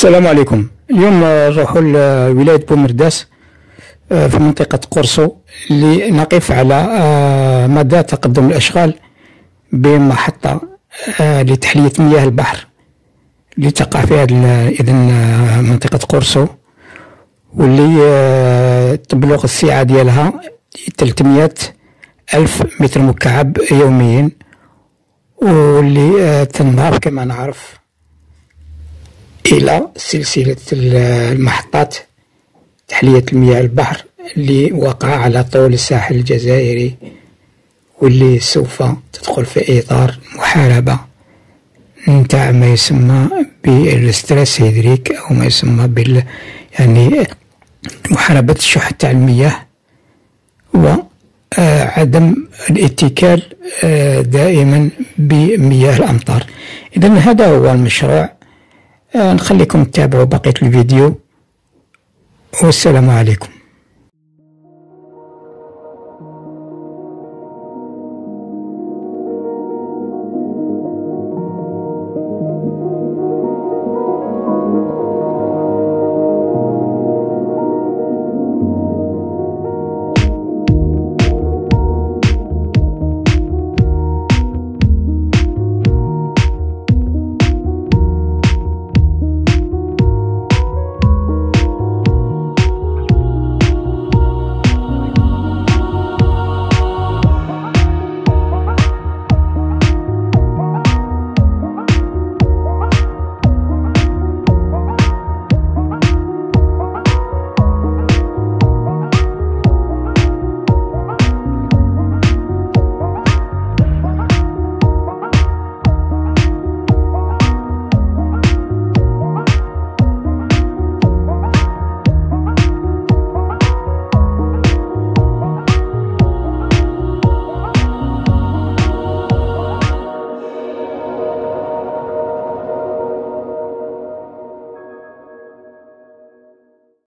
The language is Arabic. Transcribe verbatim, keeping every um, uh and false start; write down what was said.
السلام عليكم. اليوم نروحوا لولاية بومرداس في منطقة قرصو لنقف على مدى تقدم الأشغال بمحطة لتحلية مياه البحر اللي تقع في إذن منطقة قرصو، واللي تبلغ السعة ديالها ثلاثمائة ألف متر مكعب يوميا، واللي تنضاف كما نعرف إلى سلسلة المحطات تحلية المياه البحر اللي واقعة على طول الساحل الجزائري، واللي سوف تدخل في إطار محاربة نتاع ما يسمى بالستريس هيدريك، أو ما يسمى بال يعني محاربة الشح تاع المياه وعدم الاتكال دائما بمياه الأمطار. إذن هذا هو المشروع. نخليكم تتابعوا بقية الفيديو، والسلام عليكم.